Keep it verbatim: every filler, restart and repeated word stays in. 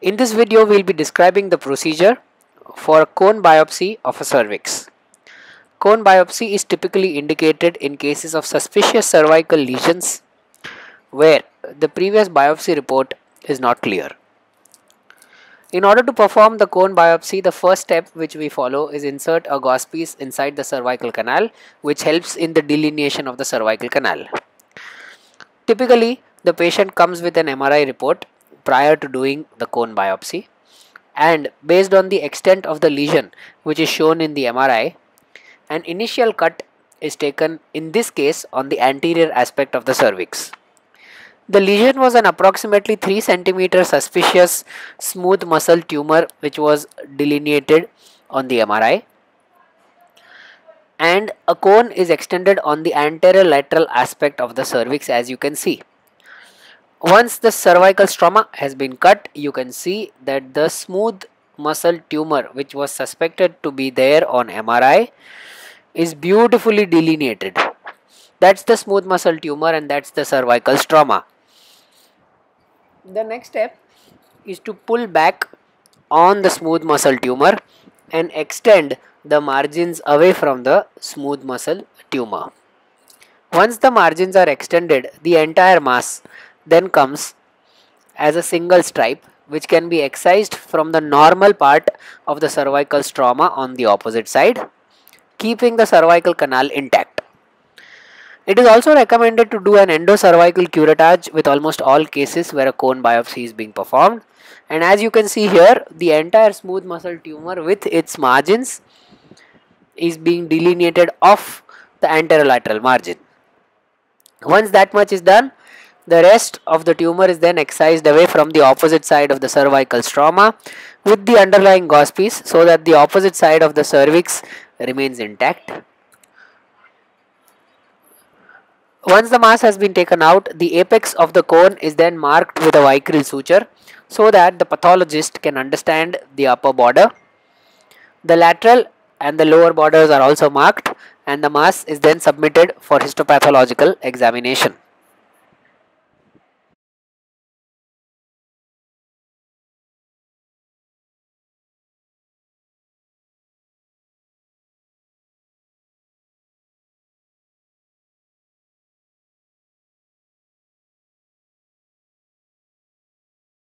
In this video, we will be describing the procedure for a cone biopsy of a cervix. Cone biopsy is typically indicated in cases of suspicious cervical lesions where the previous biopsy report is not clear. In order to perform the cone biopsy, the first step which we follow is insert a gauze piece inside the cervical canal, which helps in the delineation of the cervical canal. Typically, the patient comes with an M R I report prior to doing the cone biopsy, and based on the extent of the lesion which is shown in the M R I, an initial cut is taken, in this case on the anterior aspect of the cervix. The lesion was an approximately three centimeter suspicious smooth muscle tumor which was delineated on the M R I, and a cone is extended on the anterior lateral aspect of the cervix, as you can see. Once the cervical stroma has been cut, you can see that the smooth muscle tumor which was suspected to be there on M R I is beautifully delineated. That's the smooth muscle tumor and that's the cervical stroma. The next step is to pull back on the smooth muscle tumor and extend the margins away from the smooth muscle tumor. Once the margins are extended, the entire mass then comes as a single stripe which can be excised from the normal part of the cervical stroma on the opposite side, keeping the cervical canal intact. It is also recommended to do an endocervical curettage with almost all cases where a cone biopsy is being performed, and as you can see here, the entire smooth muscle tumor with its margins is being delineated off the anterolateral margin. Once that much is done, the rest of the tumor is then excised away from the opposite side of the cervical stroma with the underlying gauze piece so that the opposite side of the cervix remains intact. Once the mass has been taken out, the apex of the cone is then marked with a vicryl suture so that the pathologist can understand the upper border. The lateral and the lower borders are also marked, and the mass is then submitted for histopathological examination.